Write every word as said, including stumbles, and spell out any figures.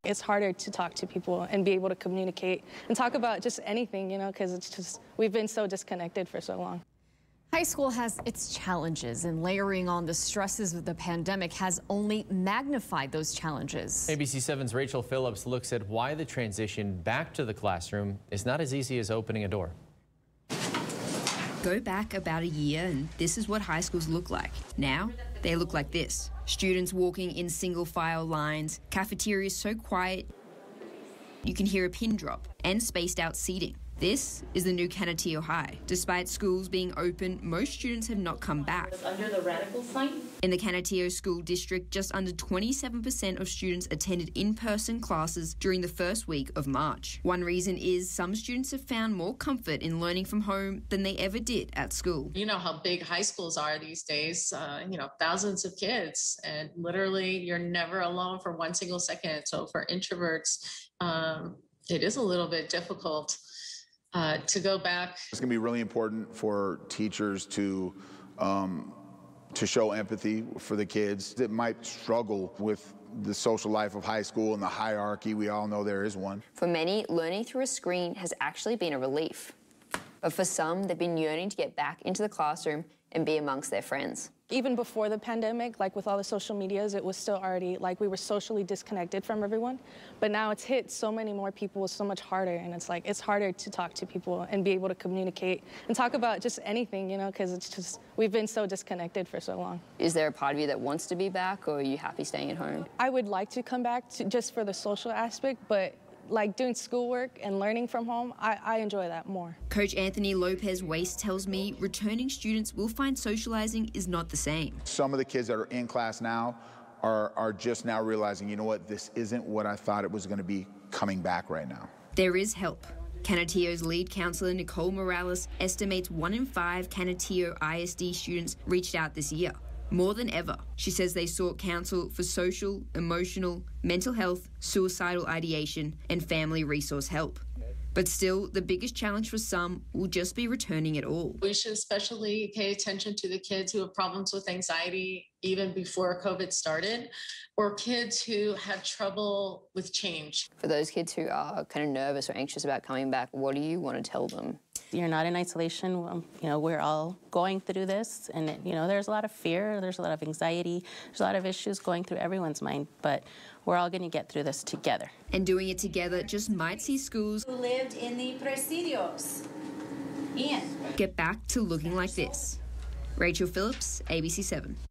It's harder to talk to people and be able to communicate and talk about just anything, you know, because it's just, we've been so disconnected for so long. High school has its challenges, and layering on the stresses of the pandemic has only magnified those challenges. A B C seven's Rachel Phillips looks at why the transition back to the classroom is not as easy as opening a door. Go back about a year and this is what high schools look like. Now, they look like this. Students walking in single file lines, cafeterias so quiet you can hear a pin drop, and spaced out seating. This is the new Canutillo High. Despite schools being open, most students have not come back. Under the radical sign? In the Canutillo School District, just under twenty-seven percent of students attended in-person classes during the first week of March. One reason is some students have found more comfort in learning from home than they ever did at school. You know how big high schools are these days, uh, you know, thousands of kids, and literally you're never alone for one single second. So for introverts, um, it is a little bit difficult uh, to go back. It's going to be really important for teachers to um, to show empathy for the kids that might struggle with the social life of high school and the hierarchy. We all know there is one. For many, learning through a screen has actually been a relief. But for some, they've been yearning to get back into the classroom and be amongst their friends. Even before the pandemic, like with all the social medias, it was still already, like we were socially disconnected from everyone. But now it's hit so many more people, so much harder. And it's like, it's harder to talk to people and be able to communicate and talk about just anything, you know, because it's just, we've been so disconnected for so long. Is there a part of you that wants to be back, or are you happy staying at home? I would like to come back to, just for the social aspect, but like doing schoolwork and learning from home, I, I enjoy that more. Coach Anthony Lopez Waste tells me returning students will find socializing is not the same. Some of the kids that are in class now are, are just now realizing, you know what, this isn't what I thought it was going to be coming back right now. There is help. Canutillo's lead counselor, Nicole Morales, estimates one in five Canutillo I S D students reached out this year. More than ever, she says they sought counsel for social, emotional, mental health, suicidal ideation, and family resource help. But still, the biggest challenge for some will just be returning at all. We should especially pay attention to the kids who have problems with anxiety even before COVID started, or kids who have trouble with change. For those kids who are kind of nervous or anxious about coming back, what do you want to tell them? You're not in isolation. Um, you know, we're all going through this, and it, you know, there's a lot of fear, there's a lot of anxiety, there's a lot of issues going through everyone's mind, but we're all going to get through this together. And doing it together just might see schools who lived in the presidios Ian. get back to looking like this. Rachel Phillips, A B C seven.